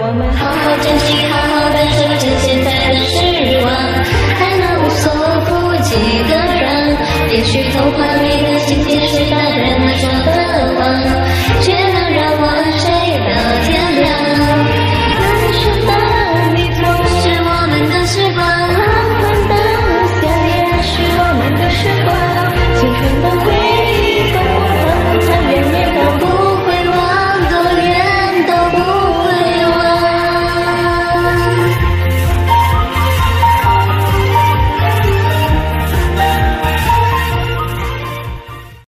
我们好好珍惜，好好感受着现在的时光，还能无所不及的人，也许童话里